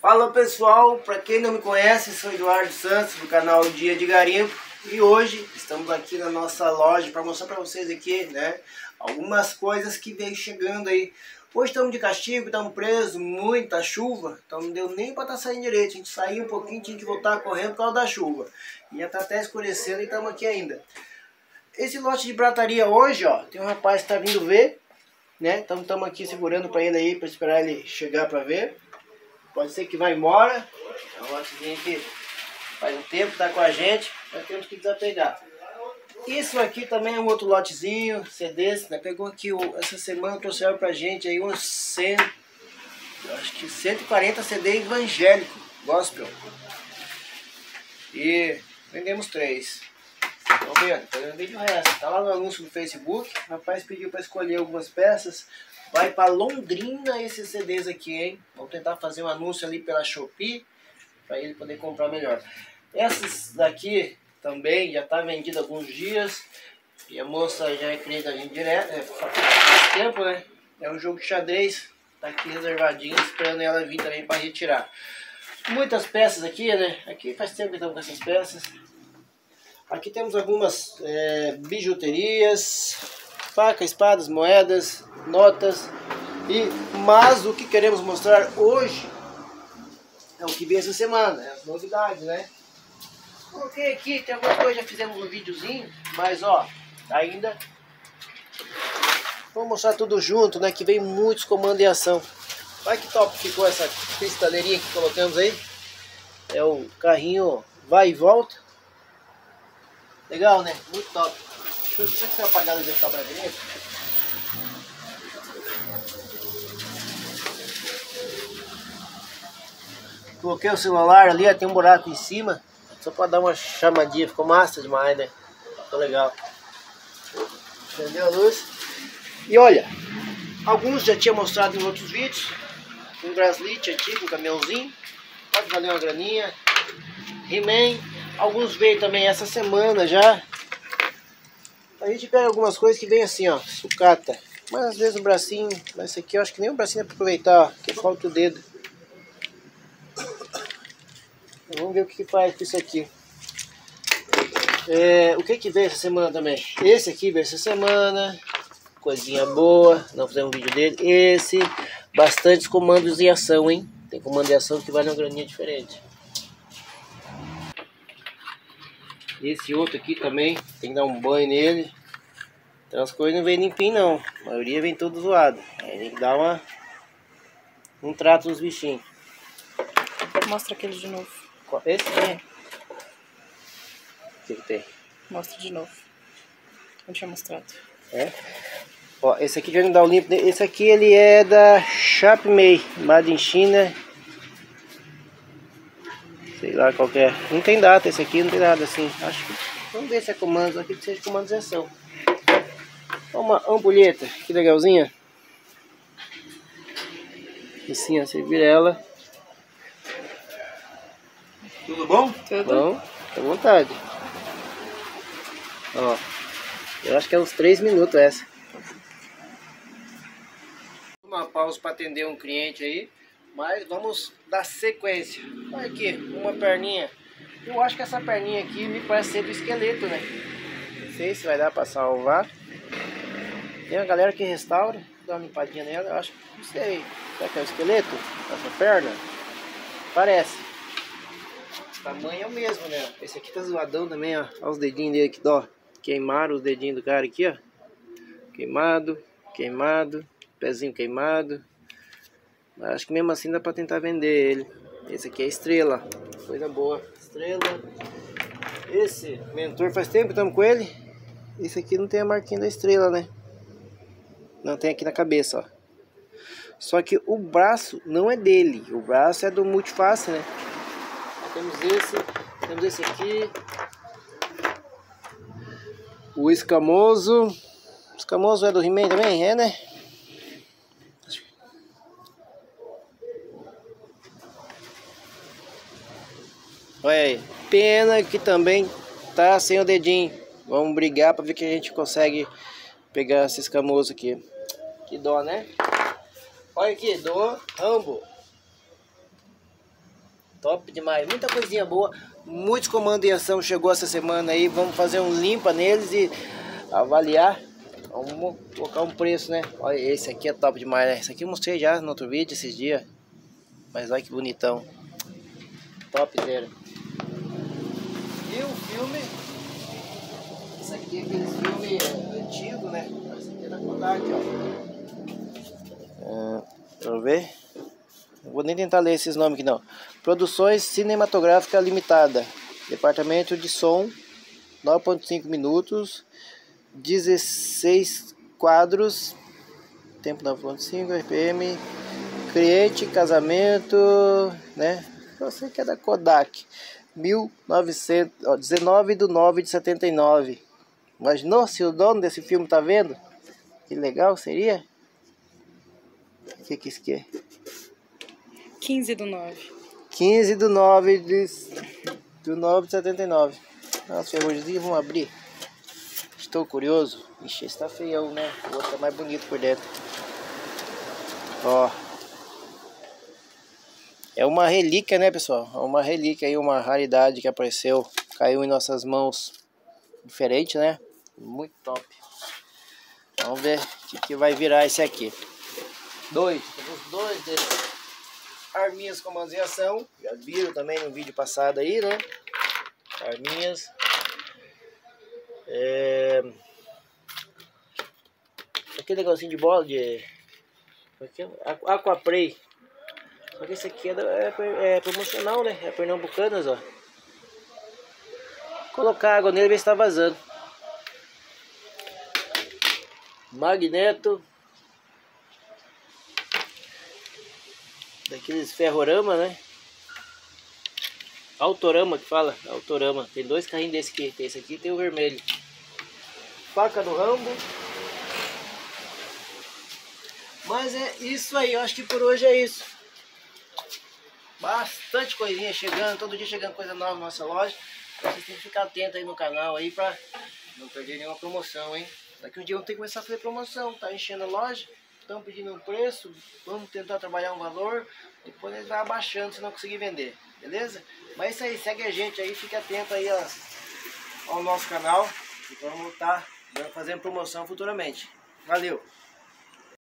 Fala pessoal, para quem não me conhece, sou Eduardo Santos do canal Dia de Garimpo e hoje estamos aqui na nossa loja para mostrar para vocês aqui, né, algumas coisas que veio chegando aí. Hoje estamos de castigo, estamos presos, muita chuva, então não deu nem para estar saindo direito. A gente saiu um pouquinho, tinha que voltar correndo por causa da chuva. E já está até escurecendo e estamos aqui ainda. Esse lote de prataria hoje, ó, tem um rapaz que está vindo ver, né? Então estamos aqui segurando para ele aí, para esperar ele chegar para ver. Pode ser que vá embora. É um lotezinho que faz um tempo que está com a gente, nós temos que desapegar. Isso aqui também é um outro lotezinho, CDs, né? Pegou aqui, essa semana trouxeram pra gente aí uns 100, acho que 140 CD evangélico, gospel. E vendemos 3. Estão vendo? Depois eu vídeo o resto. Tá lá no anúncio do Facebook. O rapaz pediu para escolher algumas peças. Vai para Londrina esses CDs aqui, hein? Vamos tentar fazer um anúncio ali pela Shopee para ele poder comprar melhor. Essas daqui também já tá vendida há alguns dias. E a moça já é cliente da gente direto. Faz tempo, né? É um jogo de xadrez. Tá aqui reservadinho, esperando ela vir também para retirar. Muitas peças aqui, né? Aqui faz tempo que estamos com essas peças. Aqui temos algumas bijuterias, facas, espadas, moedas, notas. Mas o que queremos mostrar hoje é o que veio essa semana, é as novidades, né? Coloquei aqui, tem algumas coisas, já fizemos um videozinho, mas ó, ainda vou mostrar tudo junto, né? Que veio muitos comandos de ação. Olha que top ficou essa cristaleirinha que colocamos aí. É o carrinho vai e volta. Legal, né? Muito top. Deixa eu ver se é apagado e deixar pra dentro. Coloquei o celular ali, ó, tem um buraco em cima. Só pra dar uma chamadinha. Ficou massa demais, né? Ficou legal. Acendeu a luz. E olha, alguns já tinha mostrado em outros vídeos. Um bracelete antigo, um caminhãozinho. Pode valer uma graninha. He-Man. Alguns veio também essa semana já. A gente pega algumas coisas que vem assim, ó, sucata. Mas às vezes o bracinho, mas esse aqui eu acho que nem o bracinho é pra aproveitar, ó, que falta o dedo. Vamos ver o que faz com isso aqui. O que veio essa semana também? Esse aqui veio essa semana. Coisinha boa, não fizemos um vídeo dele. Esse, bastantes comandos em ação, hein? Tem comando de ação que vale uma graninha diferente. Esse outro aqui também, tem que dar um banho nele. Então as coisas não vêm limpinho não. A maioria vem tudo zoado. Aí tem que dar um trato nos bichinhos. Mostra aquele de novo. Esse? É. O que tem? Mostra de novo. Não tinha mostrado. É? Ó, esse aqui já não dá o limpo. Esse aqui ele é da Shopee, made in China. Sei lá qual que é. Não tem data esse aqui, não tem nada assim. Acho que. Vamos ver se é comando. Aqui que seja comandização. Uma ampulheta, que legalzinha. Assim, ó, você vira ela. Tudo bom? Tudo. Bom, fica à vontade. Ó, eu acho que é uns 3 minutos essa. Uma pausa para atender um cliente aí. Mas vamos dar sequência. Olha aqui, uma perninha. Eu acho que essa perninha aqui me parece ser do esqueleto, né? Não sei se vai dar para salvar. Tem uma galera que restaura, dá uma limpadinha nela, eu acho que não sei. Será que é o esqueleto? Essa perna? Parece. O tamanho é o mesmo, né? Esse aqui tá zoadão também, ó. Olha os dedinhos dele aqui, ó. Queimaram os dedinhos do cara aqui, ó. Queimado, queimado, pezinho queimado. Mas acho que mesmo assim dá pra tentar vender ele. Esse aqui é estrela, coisa boa. Estrela. Esse mentor faz tempo que estamos com ele. Esse aqui não tem a marquinha da estrela, né? Não, tem aqui na cabeça, ó. Só que o braço não é dele. O braço é do Multiface, né? Temos esse aqui. O escamoso. O escamoso é do He-Man também? É, né? Olha aí. Pena que também tá sem o dedinho. Vamos brigar para ver que a gente consegue pegar esse escamoso aqui. Que dó, né? Olha aqui, do Rambo. Top demais, muita coisinha boa. Muitos comandos em ação chegou essa semana aí. Vamos fazer um limpa neles e avaliar. Vamos colocar um preço, né? Olha, esse aqui é top demais, né? Esse aqui eu mostrei já no outro vídeo esses dias. Mas olha que bonitão. Top zero. E o filme, esse aqui é aquele filme antigo, né? Esse aqui é da Kodak, ó. Deixa eu ver. Não vou nem tentar ler esses nomes aqui não. Produções Cinematográfica Limitada. Departamento de som, 9.5 minutos, 16 quadros, tempo 9.5, RPM, cliente, casamento, né? Eu sei que é da Kodak. 19/9/79. Imaginou se o dono desse filme tá vendo? Que legal seria? O que isso aqui é? 15/9. 15/9/79. Nossa, ferrugemzinho, vamos abrir. Estou curioso. Ixi, esse tá feião, né? O outro tá mais bonito por dentro. Ó. É uma relíquia, né, pessoal? É uma relíquia aí, uma raridade que apareceu. Caiu em nossas mãos. Diferente, né? Muito top. Vamos ver o que vai virar esse aqui. Temos dois desses. Arminhas comandos em ação. Já viram também no vídeo passado aí, né? Arminhas. Aquele negocinho de bola de... Aquaplay. Só que esse aqui é promocional, né? É Pernambucanas, ó. Colocar água nele e ver se tá vazando. Magneto. Daqueles ferrorama, né? Autorama que fala. Autorama. Tem dois carrinhos desse aqui. Tem esse aqui e tem o vermelho. Faca do Rambo. Mas é isso aí. Eu acho que por hoje é isso. Bastante coisinha chegando. Todo dia chegando coisa nova na nossa loja. Vocês têm que ficar atento aí no canal aí pra não perder nenhuma promoção, hein? Daqui um dia vamos ter que começar a fazer promoção. Tá enchendo a loja. Estão pedindo um preço, vamos tentar trabalhar um valor, depois eles vão abaixando se não conseguir vender, beleza? Mas é isso aí, segue a gente aí, fique atento aí ao nosso canal, e vamos estar fazendo promoção futuramente. Valeu!